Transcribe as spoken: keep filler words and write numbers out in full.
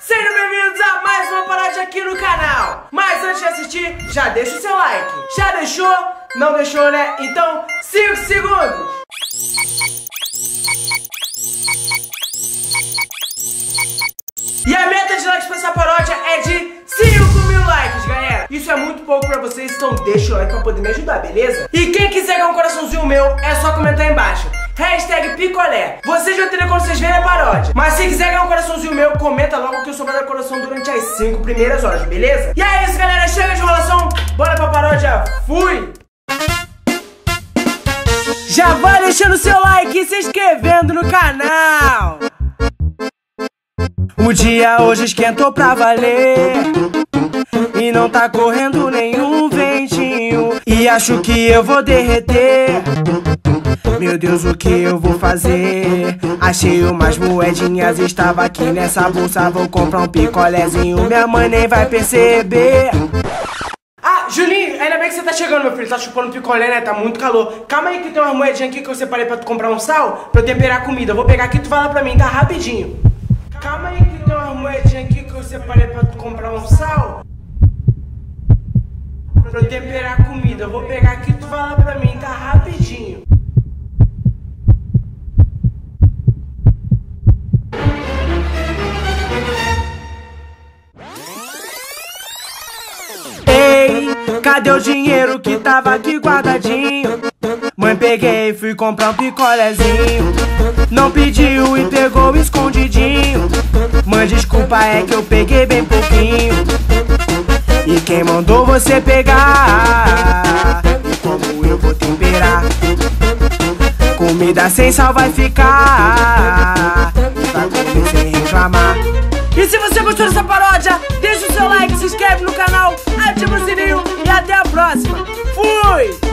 Sejam bem-vindos a mais uma paródia aqui no canal. Mas antes de assistir, já deixa o seu like. Já deixou? Não deixou, né? Então, cinco segundos. E a meta de likes pra essa paródia é de cinco mil likes, galera. Isso é muito pouco pra vocês, então deixa o like pra poder me ajudar, beleza? E quem quiser ganhar um coraçãozinho meu, é só comentar aí embaixo. Hashtag picolé. Vocês vão entender quando vocês verem a paródia. Mas se quiser ganhar um coraçãozinho meu, comenta logo que eu sou mais da coração durante as cinco primeiras horas, beleza? E é isso, galera. Chega de enrolação. Bora pra paródia. Fui! Já vai deixando o seu like e se inscrevendo no canal. O dia hoje esquentou pra valer e não tá correndo nenhum ventinho. E acho que eu vou derreter. Meu Deus, o que eu vou fazer? Achei umas moedinhas, estava aqui nessa bolsa. Vou comprar um picolézinho, minha mãe nem vai perceber. Ah, Julinho, ainda bem que você tá chegando, meu filho. Tá chupando picolé, né? Tá muito calor. Calma aí que tem umas moedinhas aqui que eu separei pra tu comprar um sal, pra eu temperar a comida. Vou pegar aqui e tu vai lá pra mim, tá? Rapidinho. Calma aí que tem umas moedinhas aqui que eu separei pra tu comprar um sal, pra eu temperar a comida. Vou pegar aqui e tu vai lá pra mim, tá? Rapidinho. Cadê o dinheiro que tava aqui guardadinho? Mãe, peguei e fui comprar um picolézinho. Não pediu e pegou escondidinho. Mãe, desculpa, é que eu peguei bem pouquinho. E quem mandou você pegar? E como eu vou temperar? Comida sem sal vai ficar. E vai comer sem reclamar. E se você gostou dessa paródia, deixa o seu like, se inscreve no canal, ativa o sininho e até a próxima. Fui!